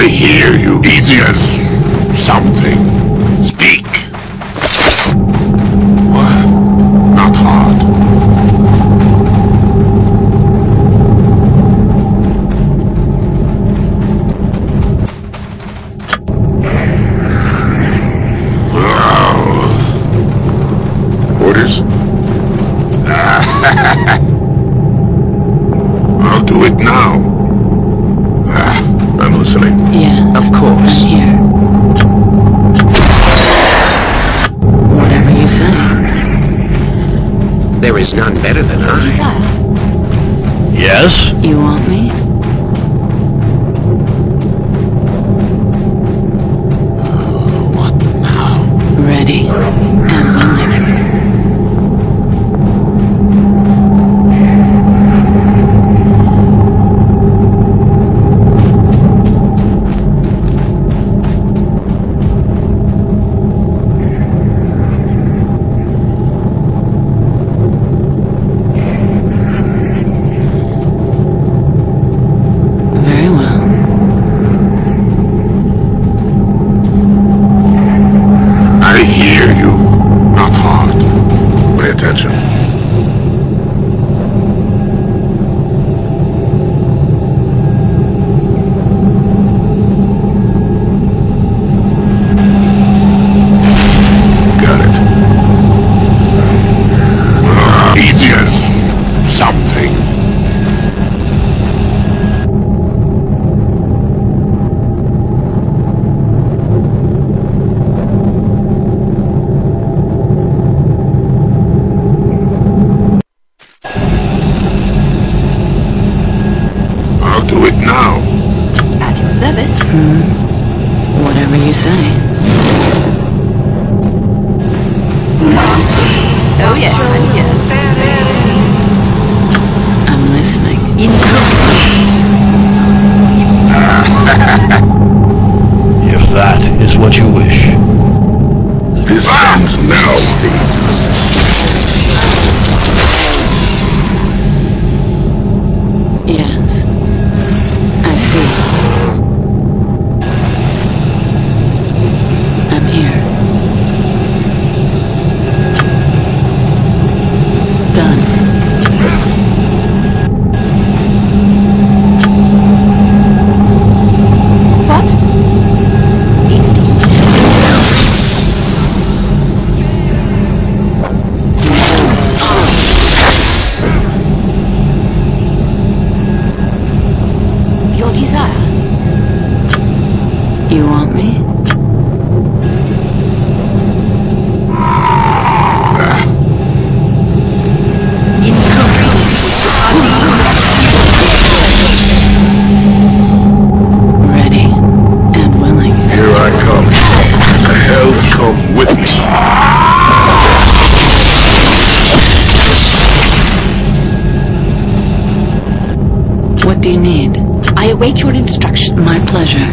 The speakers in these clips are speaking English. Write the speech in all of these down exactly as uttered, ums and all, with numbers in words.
I hear you. Easy as something. Speak. What? Not hard. Orders? I'll do it now. I'm listening. Yes. Of course. I'm here. Whatever you say. There is none better than I. Desire. Yes? You want me? What now? Ready and willing. Very well. I hear you. Not hard. Pay attention. Got it. Uh, easy as something. I'll do it now. At your service. Whatever you say. Oh yes, I'm here. I'm listening. If that is what you wish. This ends now. Yes. I see. I'm here. Done. What? Your desire. You want me? Ready and willing. Here I come. The hells come with me. What do you need? I await your instructions. My pleasure.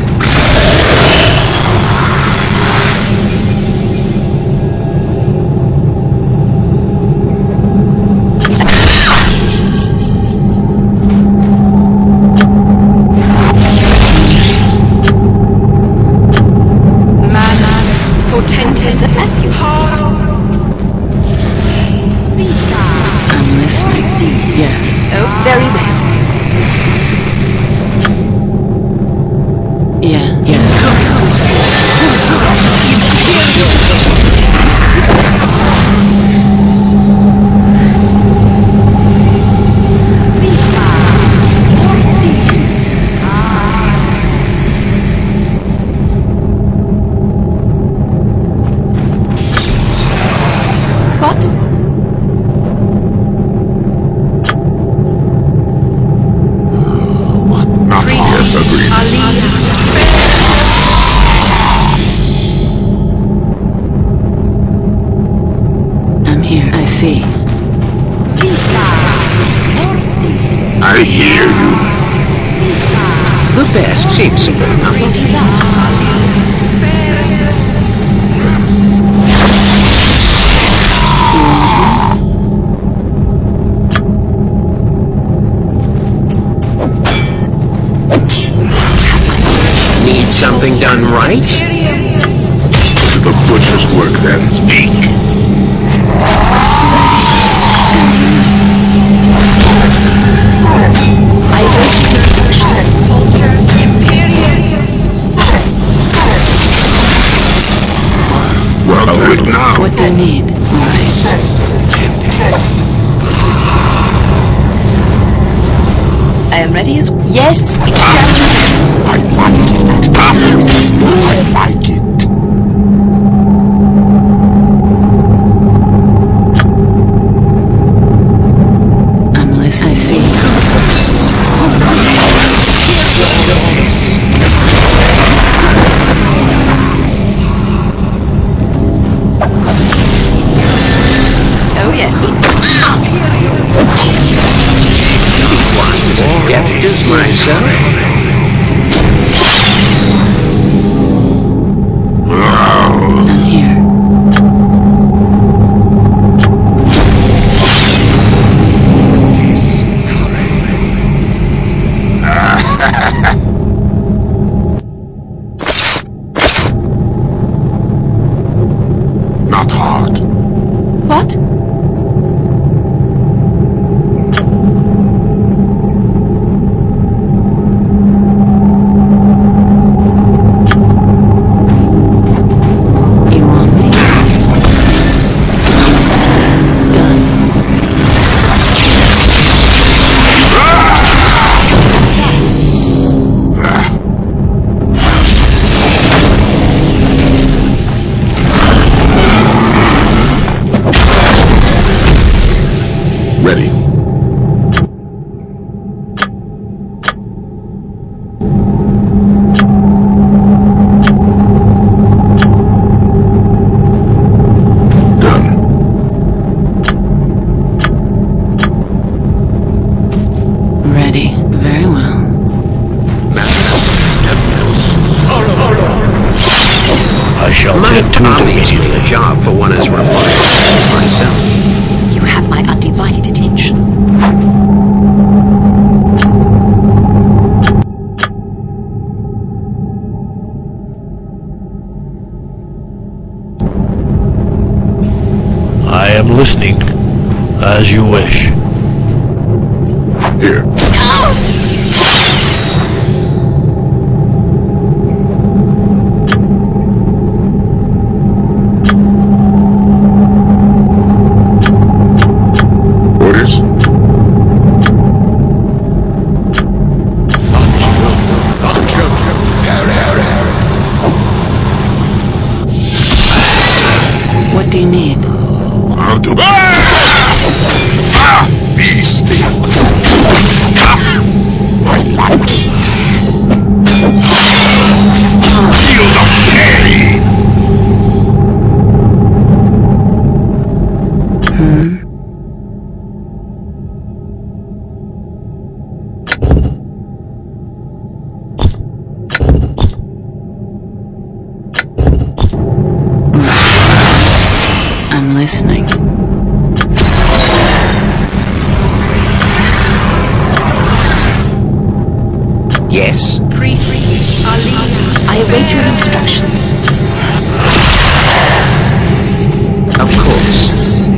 Mana portentous as you heart. I'm listening. Yes. Oh, very well. Yeah. Yes. What? Not yes, agreed. I'm here. I see. I hear you. The best seems simple enough. Your desire. Need right? The butcher's work then. Speak! I await your instructions. Culture Imperium. Well, do it now. What do you need? Right. I am ready as yes. I like it. I like it. I'm listening. I see. Oh yeah. Deft as myself. I'm here. Not hard. What? You want me? Done. Ready. Done. Ready. Very well. I shall My tend to army it is doing a immediately. job for one as refined as myself. You have my undivided attention. I am listening, as you wish. Here. Orders? What do you need? I'll do. Ah! Be still. Ah! I like it. Feel the pain. I'm listening. Yes? Priest Ali. I await your instructions. Of course.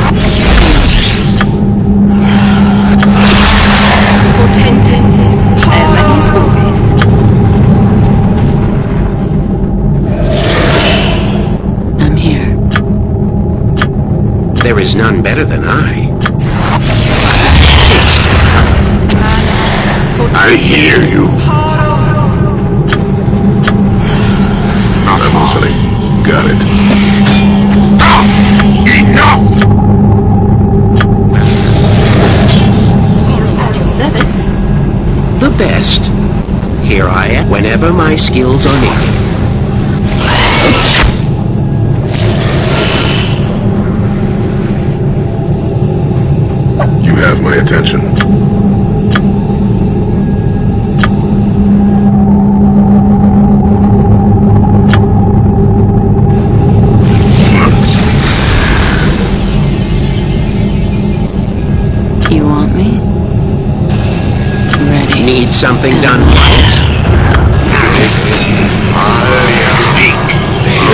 Portentous. I am ready as always. I'm here. There is none better than I. I hear you. Not easily. Got it. Ah! Enough! At your service. The best. Here I am, whenever my skills are needed. You have my attention. You want me? Ready. Need something done right? I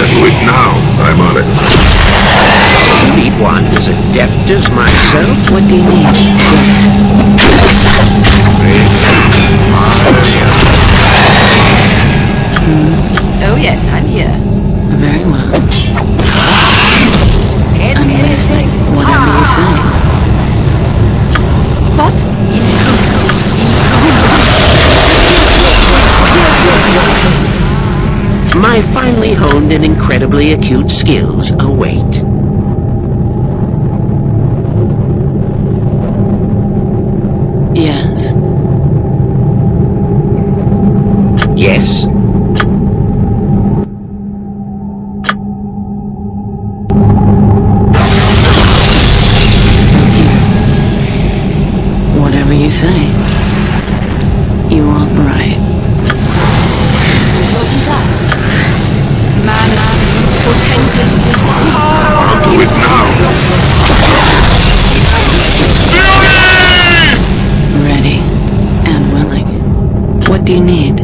Do it now. I'm on it. Need one as adept as myself? What do you need? Oh yes, I'm here. Very well. I'm listening. Whatever you say. What? My finely honed and incredibly acute skills await. Yes. Yes. Whatever you say. You aren't right. What is that? Mana potentis. I'll do it now. Ready and willing. What do you need?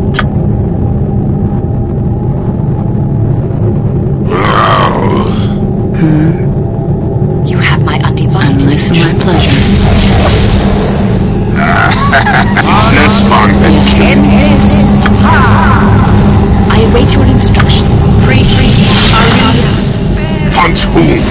You have my undivided Unless my pleasure. It's less fun than killing. I await your instructions. Priest, Hunt whom?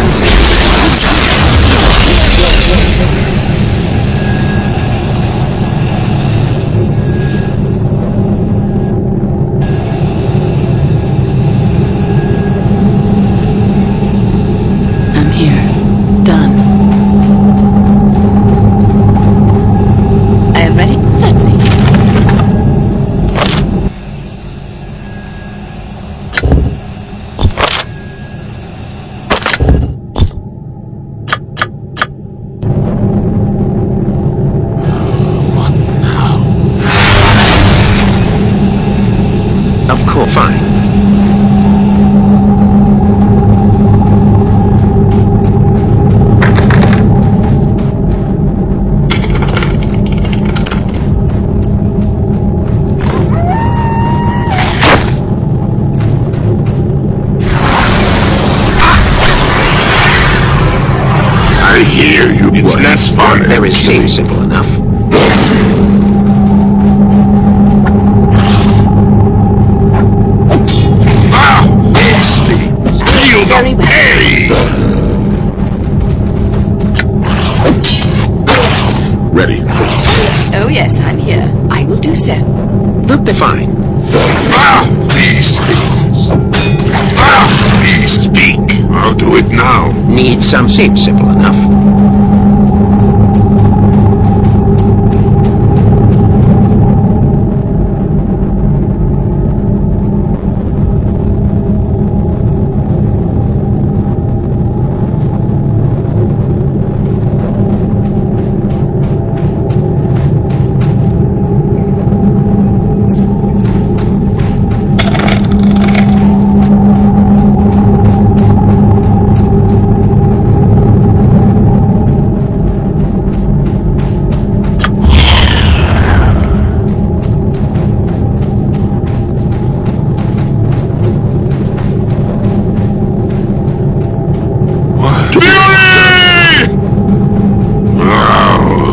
I'm here. Done. I am ready? Certainly. Of course, fine. I hear you. It's What? less fun There than is killing. simple enough. Ah! Hasty! Feel Very the well. pain! Ready. Oh yes, I'm here. I will do so. The be fine. Ah! These things. Ah! Please speak. I'll do it now. Need some seems simple enough. What? Fury! Oh.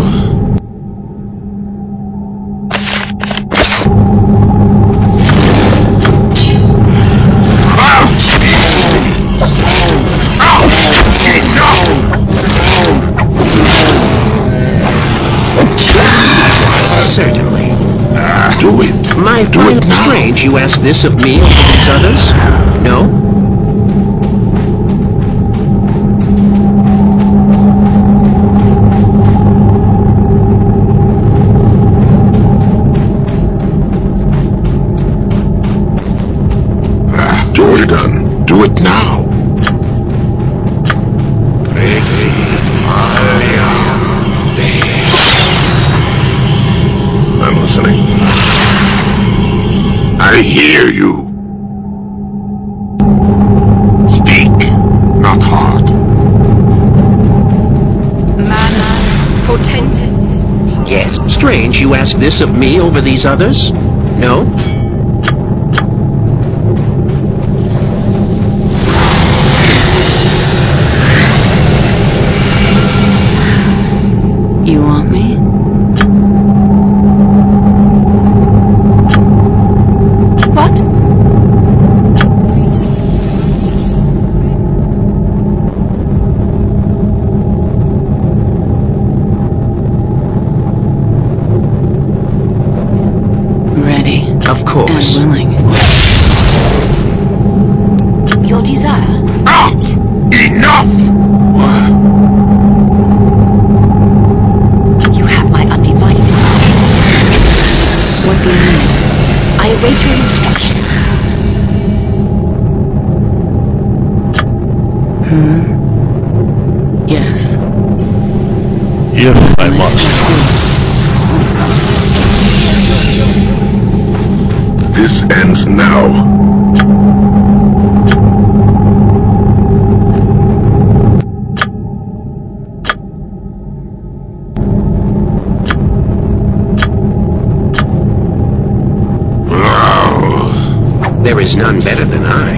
Ah! These things. Ah! Enough! Certainly. Ah, do it. My Do final it now. strange you ask this of me over these others? No? Ah, do it done. Do it now. I'm listening. I hear you. Speak, not hard. Mana potentis. Yes. Strange you ask this of me over these others? No? You want me? What? Ready Of course. and willing. Your desire? Ah! Enough! You have my undivided attention. What do you need? I await your instructions. Yes. If I Yes, must. I see. This ends now. There is none better than I.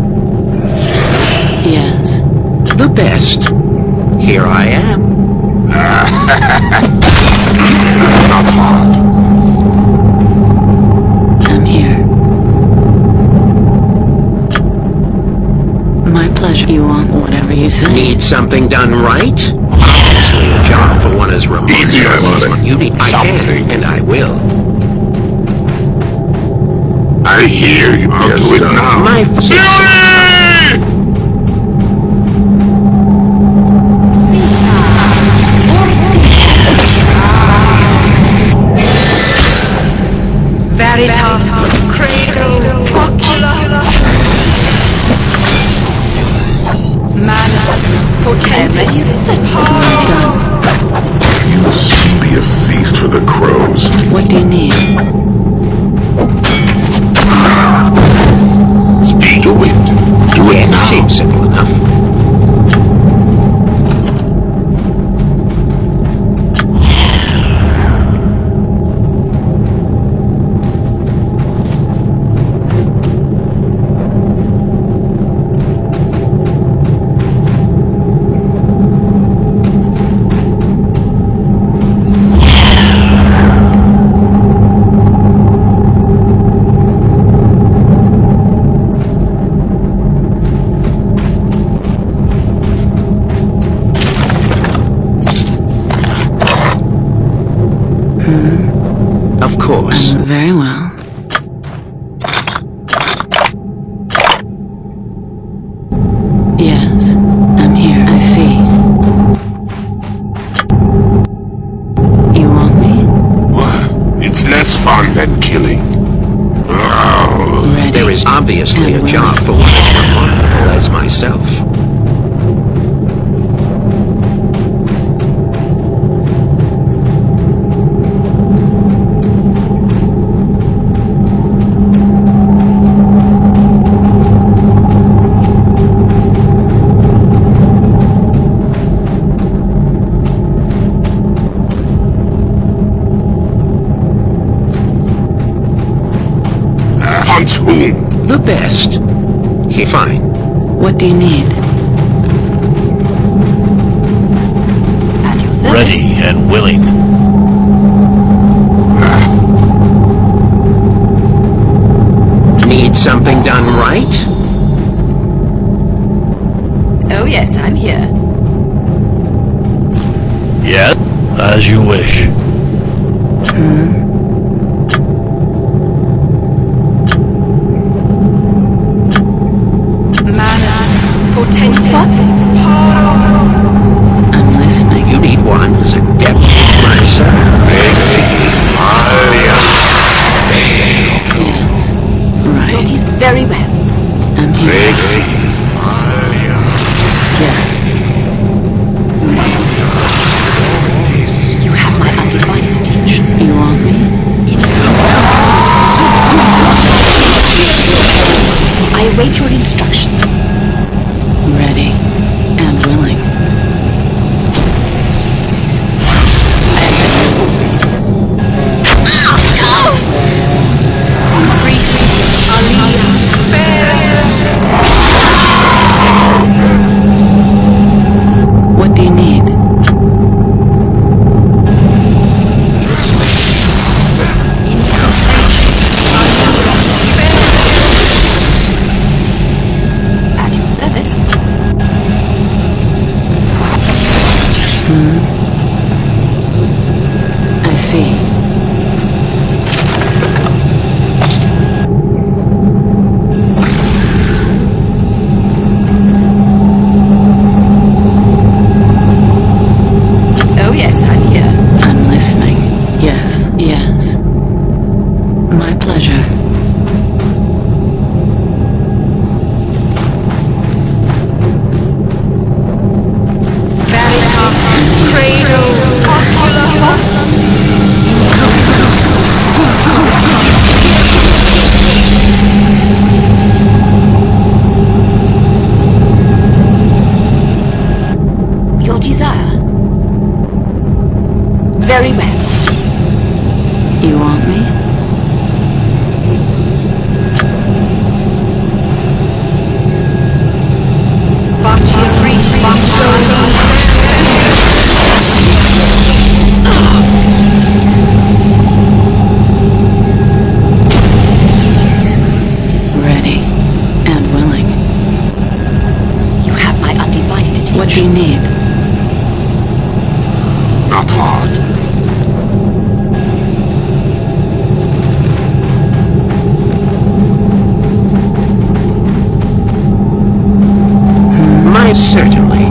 Yes. The best. Here I am. Not hard. I'm here. My pleasure. You want whatever you say. Need something done right? Obviously a job for one as remote Easy, I'm on it. You need I Something. can, and I will. I hear you. I'll do it now. My Fury! Veritas, Credo, Oculus, Manus, Potentis, You'll soon be a feast for the crows. What do you need? Speak. Do it. Do it now. Seems simple enough. Of course. Um, very well. Yes, I'm here. I see. You want me? What? It's less fun than killing. Oh. Ready. There is obviously and a job willing. for one as remarkable as myself. Hunt whom? The best. He fine. What do you need? at your service. Ready and willing. Need something done right? Oh yes, I'm here. Yes, as you wish. Manus, Potentis, I'm listening. You need one as adept as myself. Yes. Right. It is very well. I'm here. Yes. You have my undivided attention. You want me? You want me? Ready and willing. You have my undivided attention. What do you need? Not hard. My certainly.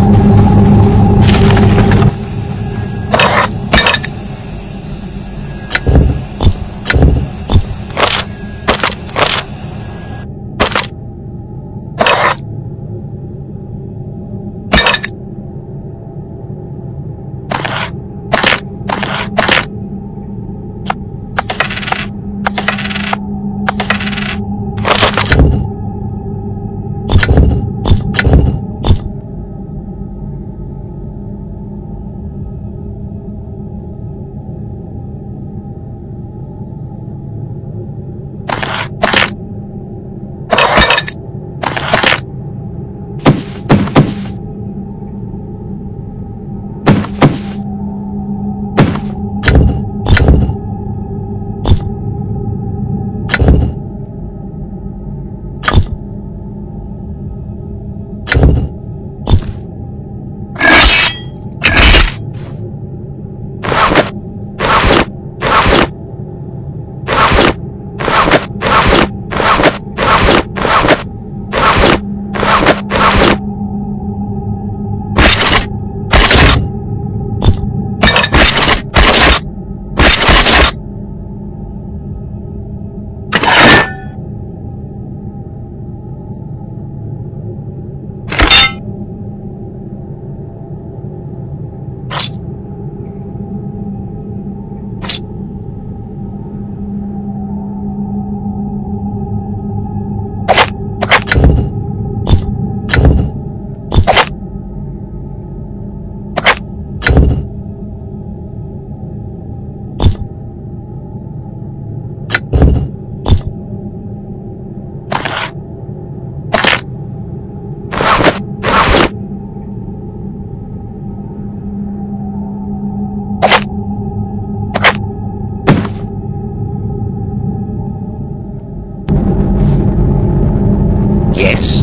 Yes.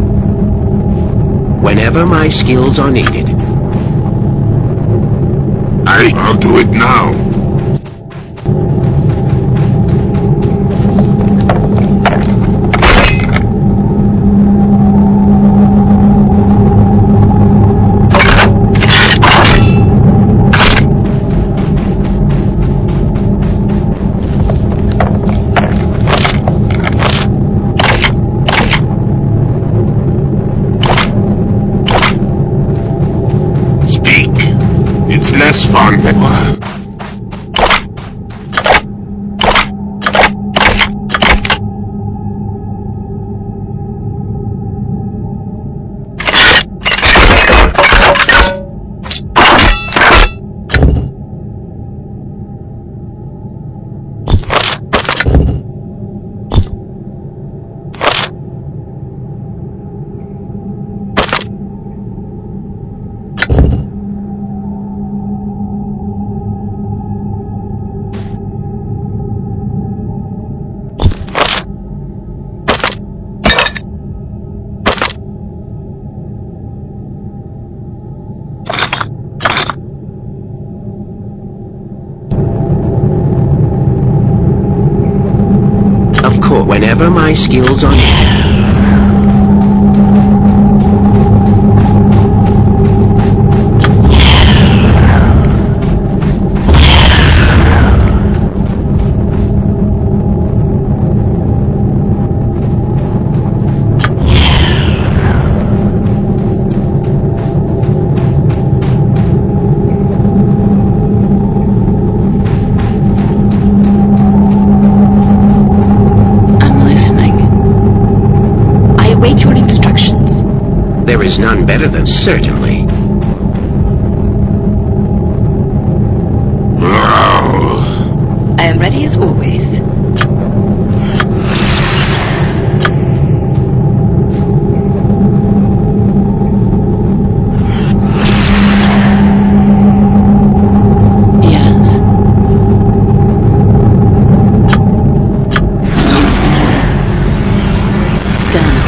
Whenever my skills are needed. I, I'll do it now. It's less fun than... Of course, whenever my skills are needed. There is none better than certainly. I am ready as always. Yes. Done.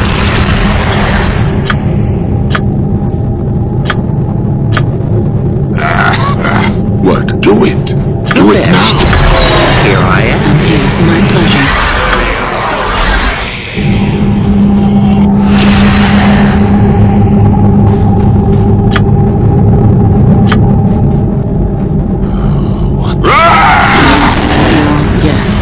What? Do it! Do it Best. now! Here I am. It's my pleasure. Yes.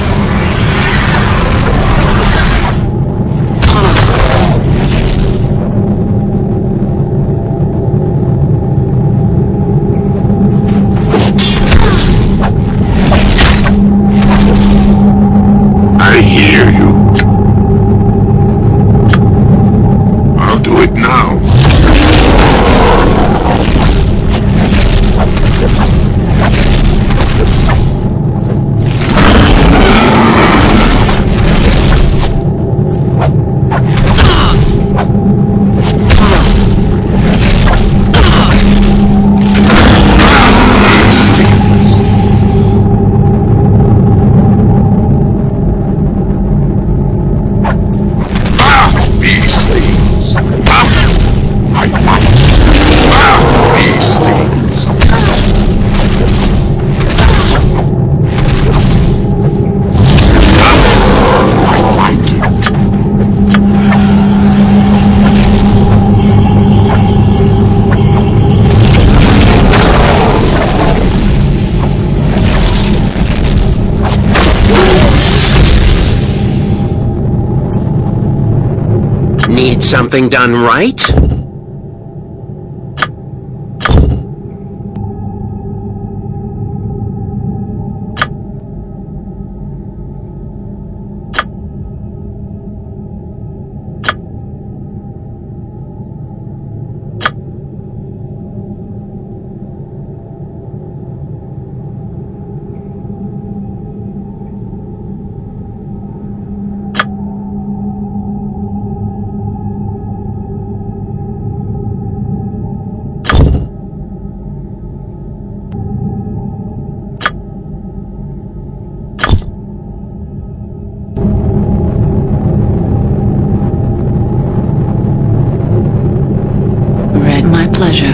I hear you. I'll do it now. These things. Ah, I like it. Ah, these things. Ah, I like it. Need something done right? Read my pleasure.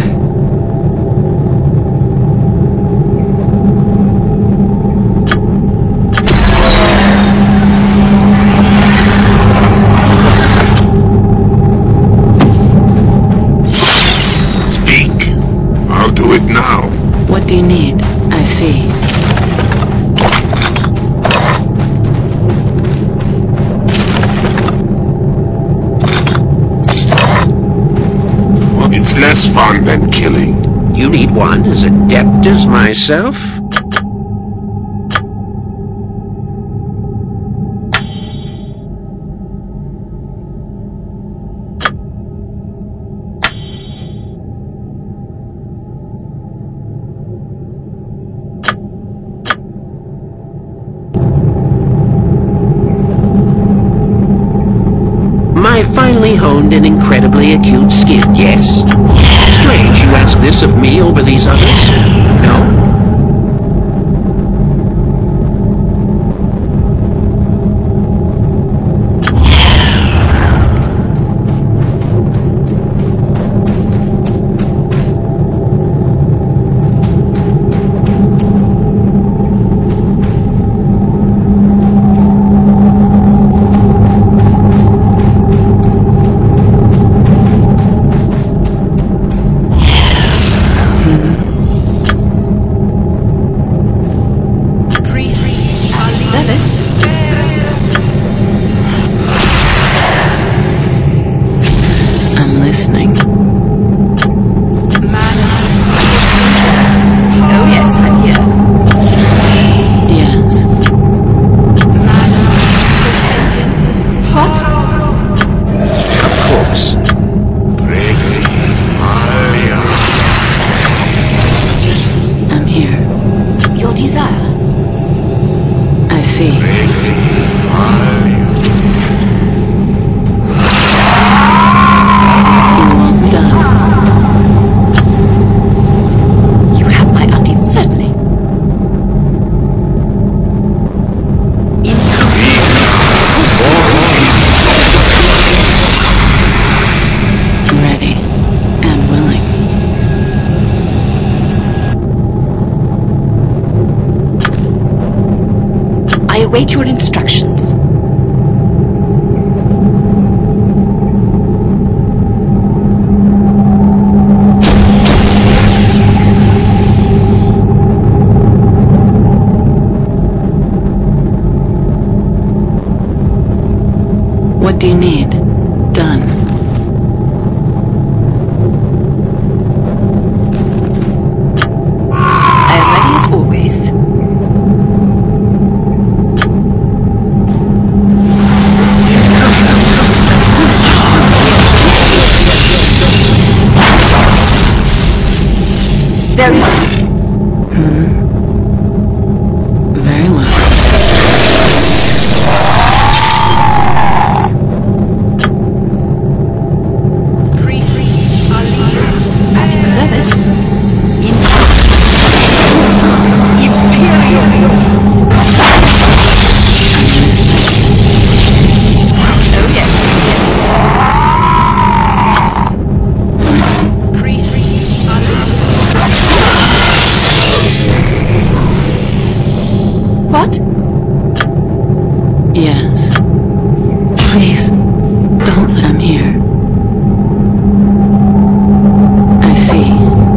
Speak. I'll do it now. What do you need? I see. It's less fun than killing. You need one as adept as myself? My finely honed and incredibly acute skill, yes. Strange you ask this of me over these others. No? see. You want done. You have my undie. Certainly. Ready and willing. I await your instructions. What do you need? Done. I am ready as always. Very well. Very well. At your service. Oh yes. What? Yes. Please, don't let him hear. I see.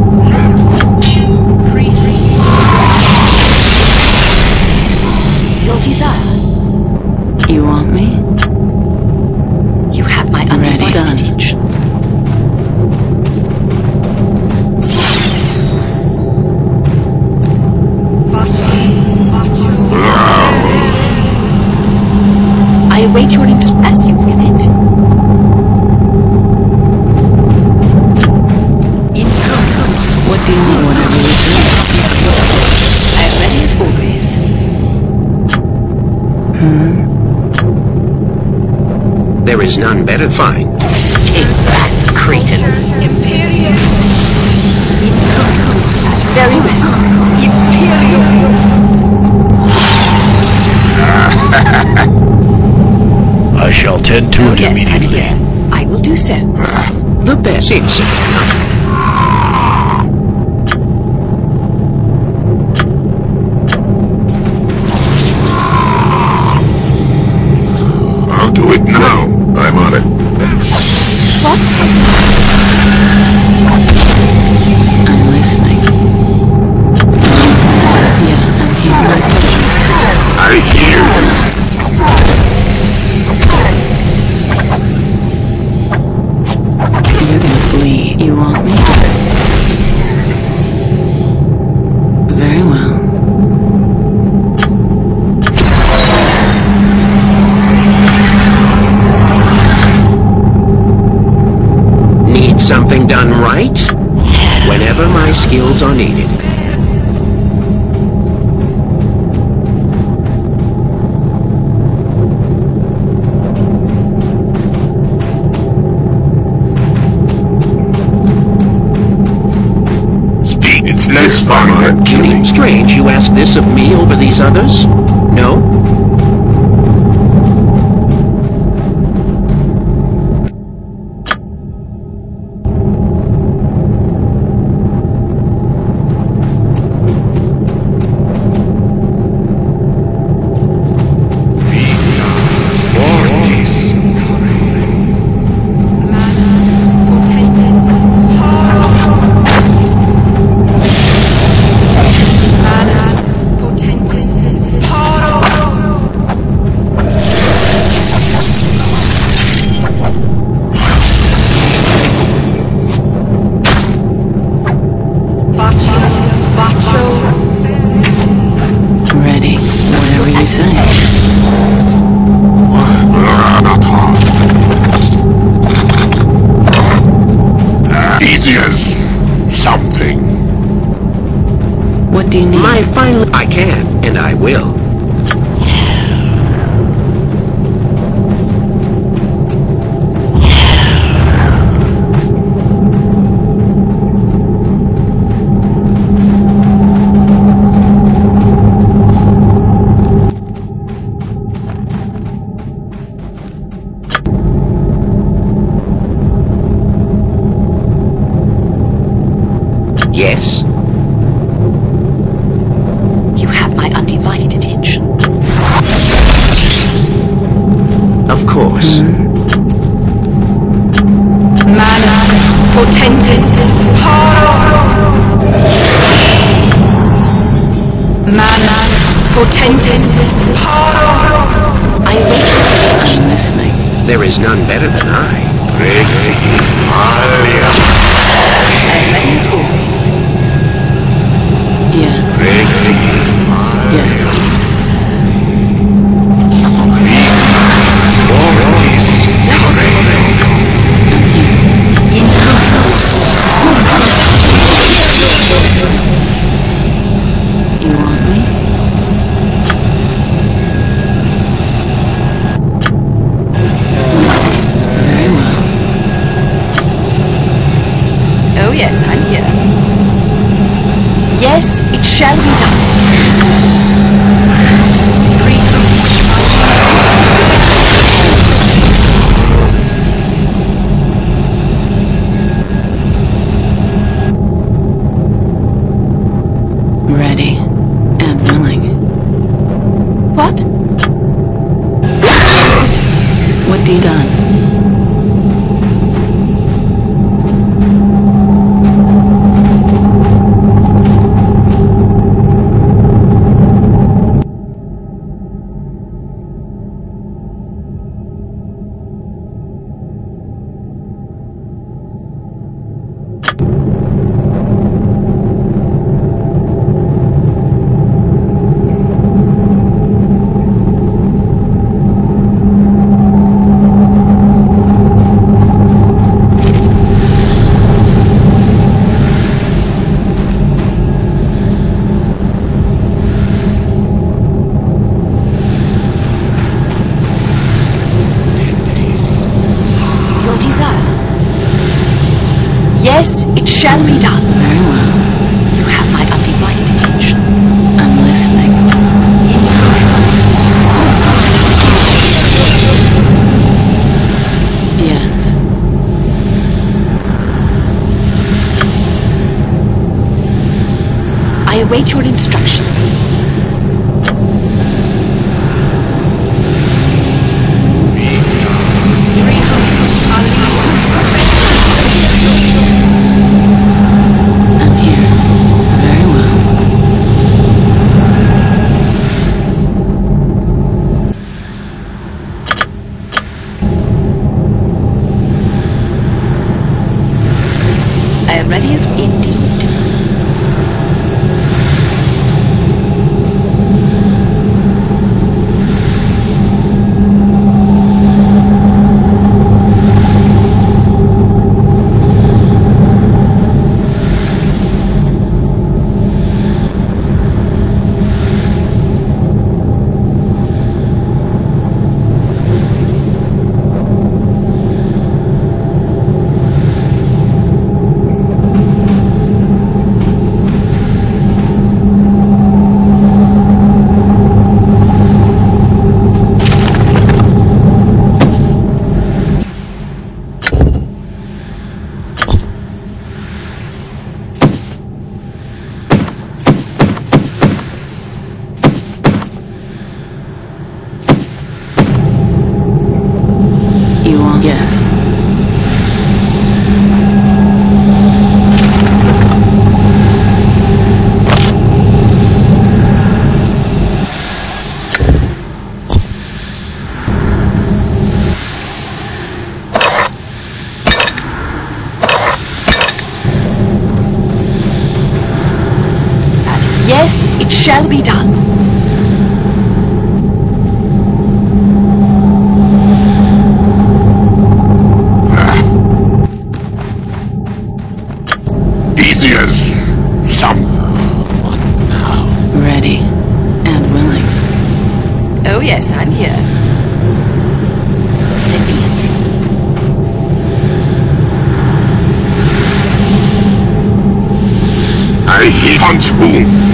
Your desire. You want me? You have my Ready. undivided Done. attention. I await your instructions as you will it. What do you need? Whatever you say. I am ready as always. There is none better. Fine. Take that, Cretan. Very well. I shall tend to Oh, it yes, I'm immediately. here. I will do so. The best is enough. I'll do it now. I'm on it. What? I'm listening. Yeah, I'm here. My pleasure. I hear you. You're gonna bleed. You want me? Very well. Need something done right? Whenever my skills are needed. Speak. It's less fun than killing. Strange you ask this of me over these others? No? Ready. Whatever you say. Not hard. Easy as something. What do you need? My final... I can, and I will. I am listening. There is none better than I. Resi Alia. Ready as always. Yes. Resi Yes. Oris You want me? Very well. Oh yes, I'm here. Yes, it shall be done. Ready and willing. What? What do you done? Your desire. Yes, it shall be done. Very well. You have my undivided attention. I'm listening. Yes. I await your instructions. I'm here. Very well. I am ready as indeed. You want? Yes. Yes, it shall be done. Easy as some. What now? Ready and willing. Oh yes, I'm here. So be it. I hit punch boom.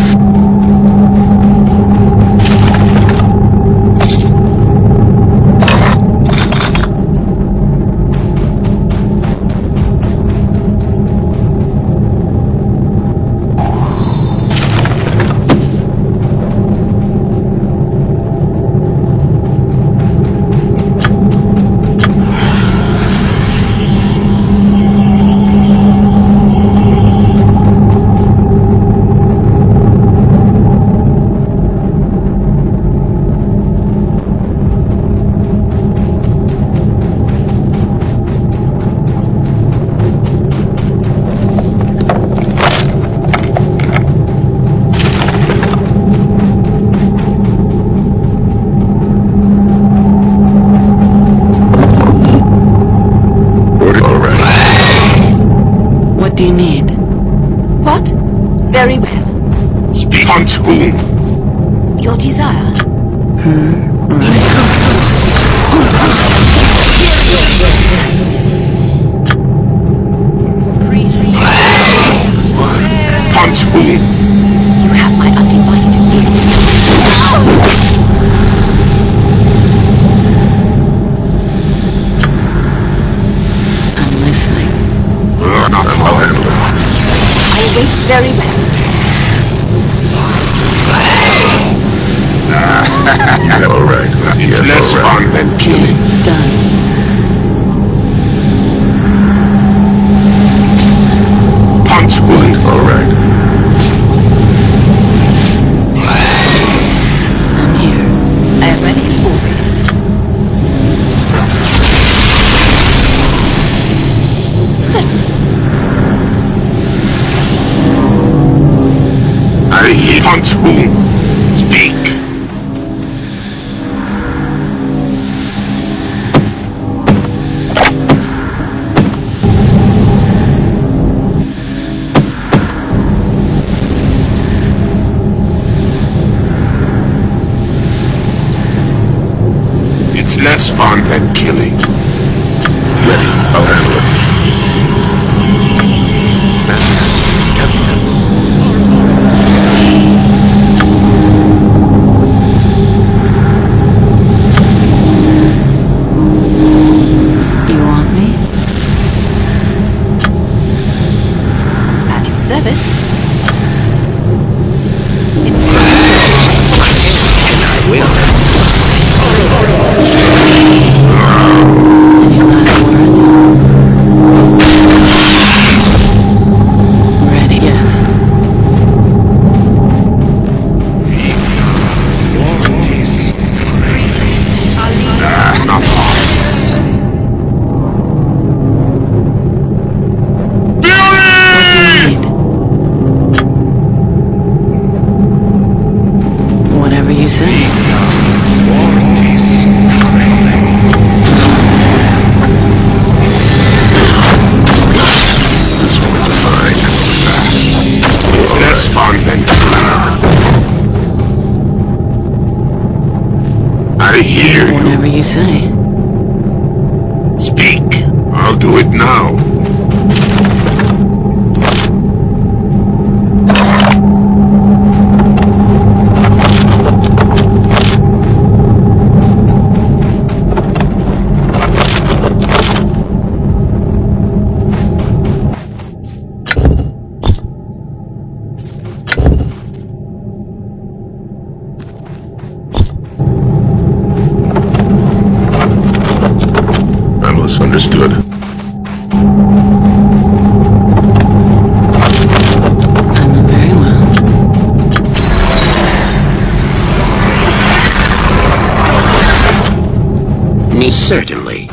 you need? What? Very well. Speak. Punch whom? Your desire. Punch whom? You have my undivided will. I'm listening. Uh, not I'll handle it. I wait very well. Yeah, all right. It's Yes, less all right. fun than killing. It's done. Punch whom? All right. I'm here. I am ready as always. Certainly. I hear. Punch whom? Speak. It's less fun than killing. Ready. I'll handle it. You want me? At your service. Any last words? Ready, yes. Ah, not hard. What do you need? Whatever you say. This one's mine. It's less fun than killing. I hear you. Whatever you say. Speak. I'll do it now. Analyst understood. I'm very well. Me certainly.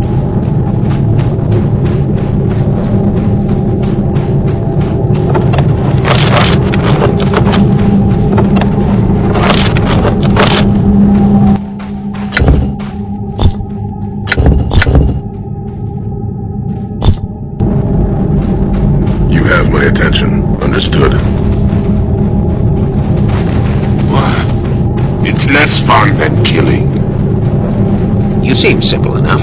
You have my attention. Understood. It's less fun than killing. You seem simple enough.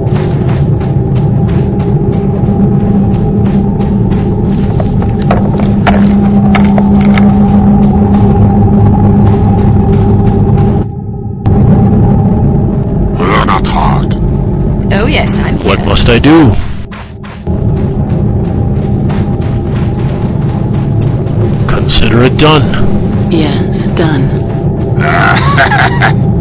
Uh, not hard. Oh yes, I'm here. What must I do? Consider it done. Yes, done.